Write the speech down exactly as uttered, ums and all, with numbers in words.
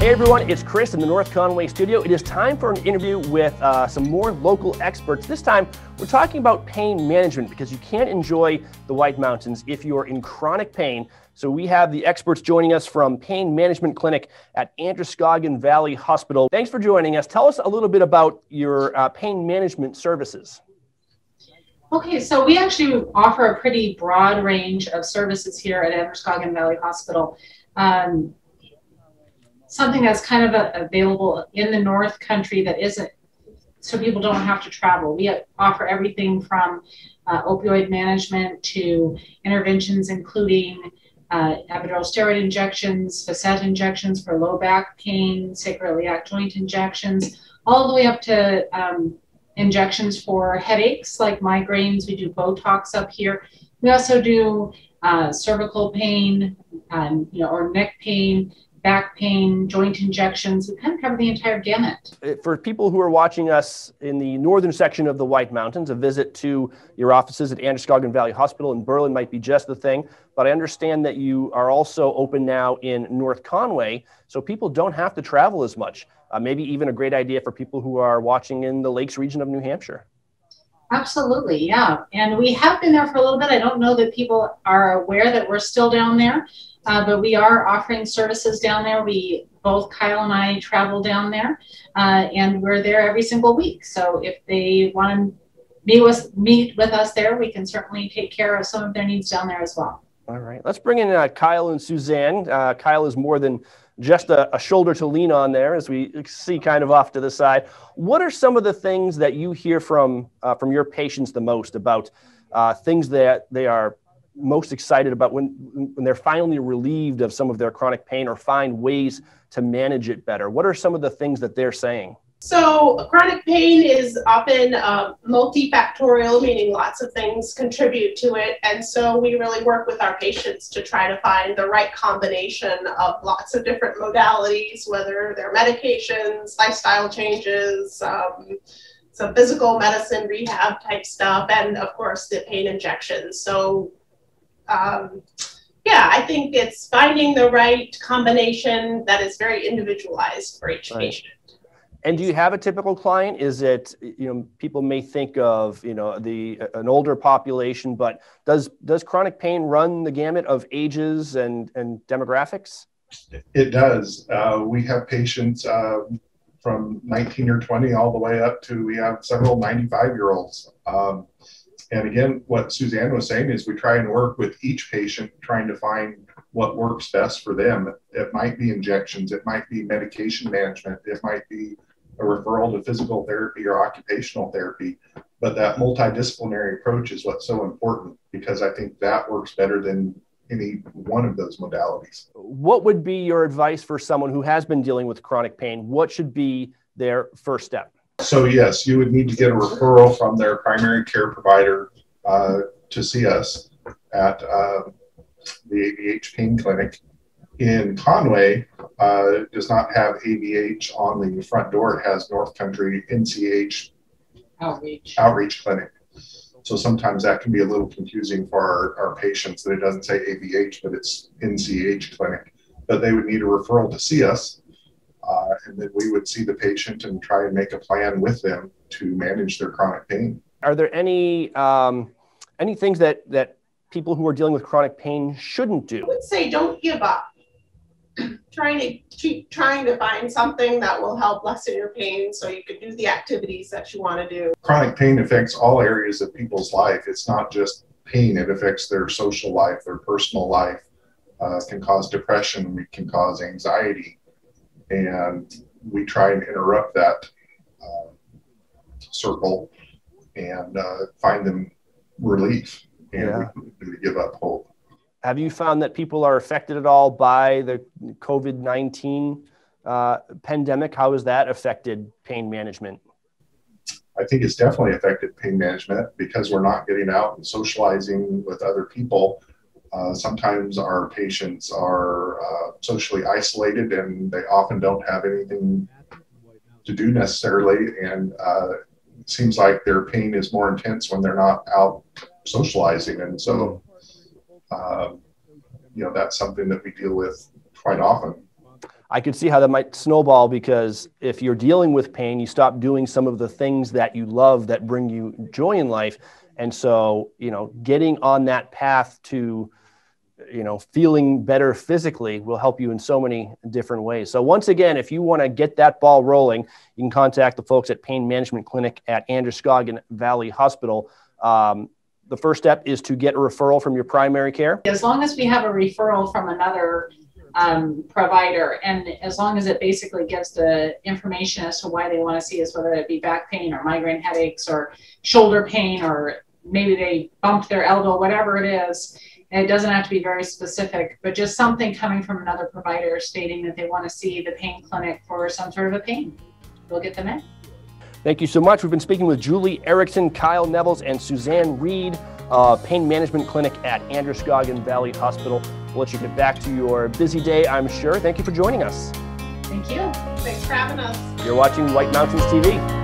Hey everyone, it's Chris in the North Conway studio. It is time for an interview with uh, some more local experts. This time, we're talking about pain management because you can't enjoy the White Mountains if you're in chronic pain. So we have the experts joining us from Pain Management Clinic at Androscoggin Valley Hospital. Thanks for joining us. Tell us a little bit about your uh, pain management services. Okay, so we actually offer a pretty broad range of services here at Androscoggin Valley Hospital. Um, something that's kind of a, available in the North Country that isn't, so people don't have to travel. We offer everything from uh, opioid management to interventions including uh, epidural steroid injections, facet injections for low back pain, sacroiliac joint injections, all the way up to um, injections for headaches like migraines. We do Botox up here. We also do uh, cervical pain, um, you know, or neck pain, back pain, joint injections. We kind of cover the entire gamut. For people who are watching us in the northern section of the White Mountains, a visit to your offices at Androscoggin Valley Hospital in Berlin might be just the thing, but I understand that you are also open now in North Conway, so people don't have to travel as much. Uh, maybe even a great idea for people who are watching in the Lakes region of New Hampshire. Absolutely, yeah. And we have been there for a little bit. I don't know that people are aware that we're still down there. Uh, but we are offering services down there. We, both Kyle and I travel down there, uh, and we're there every single week. So if they want to meet with, meet with us there, we can certainly take care of some of their needs down there as well. All right, let's bring in uh, Kyle and Suzanne. Uh, Kyle is more than just a, a shoulder to lean on there, as we see kind of off to the side. What are some of the things that you hear from, uh, from your patients the most about uh, things that they are most excited about when, when they're finally relieved of some of their chronic pain or find ways to manage it better? What are some of the things that they're saying? So chronic pain is often uh, multifactorial, meaning lots of things contribute to it. And so we really work with our patients to try to find the right combination of lots of different modalities, whether they're medications, lifestyle changes, um, some physical medicine, rehab type stuff, and of course the pain injections. So Um, yeah, I think it's finding the right combination that is very individualized for each right. patient. And do you have a typical client? Is it, you know, people may think of, you know, the an older population, but does does chronic pain run the gamut of ages and, and demographics? It does. Uh, we have patients uh, from nineteen or twenty all the way up to, we have several ninety-five year olds. Um, And again, what Suzanne was saying is we try and work with each patient, trying to find what works best for them. It might be injections, it might be medication management, it might be a referral to physical therapy or occupational therapy. But that multidisciplinary approach is what's so important, because I think that works better than any one of those modalities. What would be your advice for someone who has been dealing with chronic pain? What should be their first step? So yes, you would need to get a referral from their primary care provider uh, to see us at uh, the A V H pain clinic. In Conway, uh, it does not have A V H on the front door. It has North Country N C H Outreach. Outreach Clinic. So sometimes that can be a little confusing for our, our patients that it doesn't say A V H, but it's N C H Clinic. But they would need a referral to see us. Uh, and then we would see the patient and try and make a plan with them to manage their chronic pain. Are there any um, any things that, that people who are dealing with chronic pain shouldn't do? I would say don't give up. Trying to keep trying to find something that will help lessen your pain so you can do the activities that you want to do. Chronic pain affects all areas of people's life. It's not just pain, it affects their social life, their personal life. Uh, it can cause depression, it can cause anxiety. And we try and interrupt that uh, circle and uh, find them relief, and yeah. we, we give up hope. Have you found that people are affected at all by the COVID nineteen uh, pandemic? How has that affected pain management? I think it's definitely affected pain management because we're not getting out and socializing with other people. Uh, sometimes our patients are uh, socially isolated and they often don't have anything to do necessarily. And uh, it seems like their pain is more intense when they're not out socializing. And so, uh, you know, that's something that we deal with quite often. I could see how that might snowball, because if you're dealing with pain, you stop doing some of the things that you love that bring you joy in life. And so, you know, getting on that path to, you know, feeling better physically will help you in so many different ways. So once again, if you want to get that ball rolling, you can contact the folks at Pain Management Clinic at Androscoggin Valley Hospital. Um, the first step is to get a referral from your primary care. As long as we have a referral from another um, provider, and as long as it basically gives the information as to why they want to see us, whether it be back pain or migraine headaches or shoulder pain, or maybe they bumped their elbow, whatever it is. And it doesn't have to be very specific, but just something coming from another provider stating that they want to see the pain clinic for some sort of a pain. We'll get them in. Thank you so much. We've been speaking with Julie Erickson, Kyle Nevels, and Suzanne Reed, uh, Pain Management Clinic at Androscoggin Valley Hospital. We'll let you get back to your busy day, I'm sure. Thank you for joining us. Thank you. Thanks for having us. You're watching White Mountains T V.